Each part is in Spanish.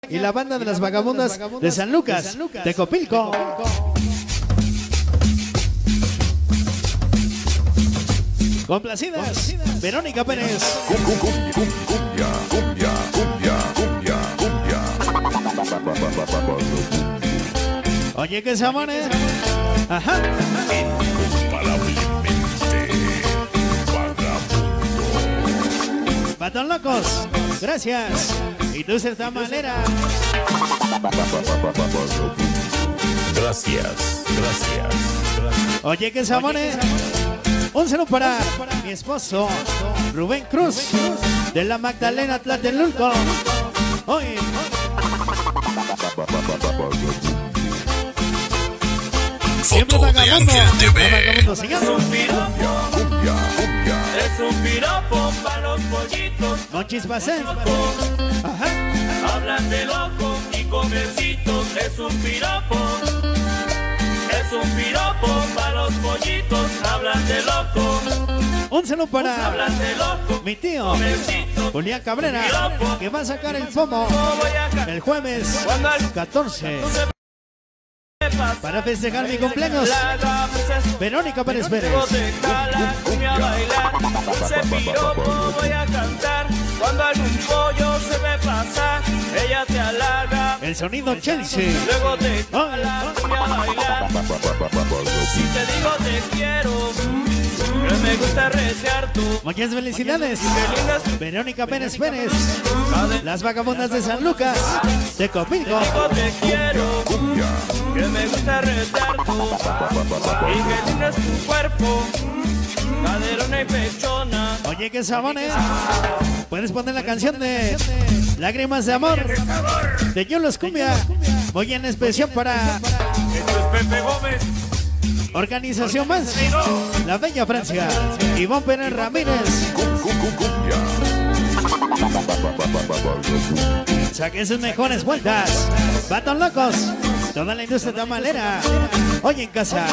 y la banda de las vagabundas de San Lucas, Tecopilco. Complacidas, Verónica Pérez. Cumbia, cumbia, cumbia, cumbia, cumbia. Oye, que se amone. Ajá. Incomparablemente vagabundo. Batón Locos, gracias. Y tú, esta manera. Gracias, gracias. Oye, que se amone. Un saludo para mi esposo, Rubén Cruz, de la Magdalena Tlatelolco. Hoy. Siempre Foto de vagabundo, Ángel TV. vagabundo, sigamos. Cumbia, cumbia. Es un piropo para los pollitos. Monchis Bacén. Ajá. Hablan de loco y comercitos. Es un piropo. Es un piropo para los pollitos. Hablan de loco. Un saludo para Hablan de loco. mi tío, Comercitos. Julián Cabrera, que va a sacar el pomo Voy a cantar el jueves cuando al 14 pasa. para festejar mi cumpleaños. Verónica Pérez Pérez. A bailar, ese piropo voy a cantar. Cuando algún pollo se me pasa, ella te halaga. El sonido Chelsea. Luego te cala, a bailar. Si te digo te quiero, que me gusta resear tu. Muchas felicidades. Verónica Pérez Pérez. Las vagabundas de San Lucas, de Copilco. Digo te quiero, que me gusta resear tu. Y que lindo es tu cuerpo, caderona y pechona. Oye, que sabones. Puedes poner la canción de Lágrimas de Amor de Yolos Cumbia. Muy en especial para Esto es Pepe Gómez. Organización Más, La Bella Francia, Ivonne Pérez Ramírez. Cumbia. Saquen sus mejores vueltas. Batón Locos, toda la industria tamalera. Hoy en casa.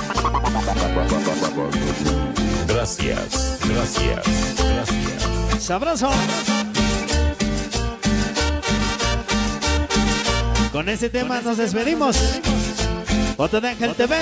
Gracias, gracias, gracias. Sabroso. Con este tema nos despedimos. Foto de Ángel TV.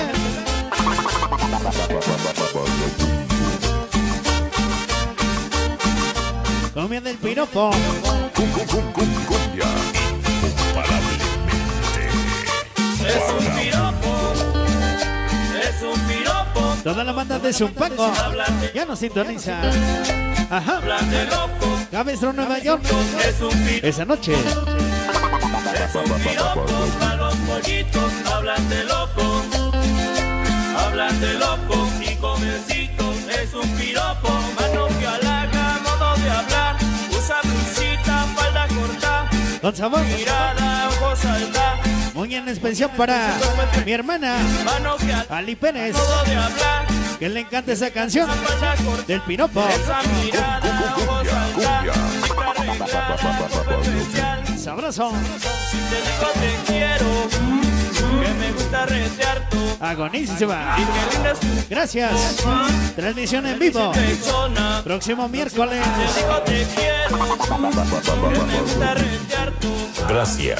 Cumbia del piropo. Cumbia. Incomparablemente Es un piropo, es un piropo. Toda la banda de Zumpaco ya nos sintoniza. Ajá. Hablan de loco, Cabestro, Nueva York. es un piropo. Esa noche. Es un piropo para los pollitos. Hablan de loco, hablan de loco y comercitos. Es un piropo, mano que halaga, modo de hablar. Usa blusita, falda corta, Con sabor. mirada, ojos alta. Muy en especial para mi hermana Mano que halaga, Ali Pérez, modo de hablar. que le encanta esa canción Falda corta, del piropo. esa mirada, ojos alta. Chica arreglada, ropa especial. Sabroso. Si te digo te quiero, que me gusta retear tu. Agonísima. Y que linda es tu Gracias. Transmisión en vivo. persona. Próximo miércoles. Te digo te quiero, que me gusta retear tu. Gracias,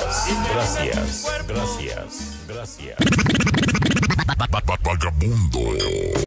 gracias, gracias, gracias. Vagabundo.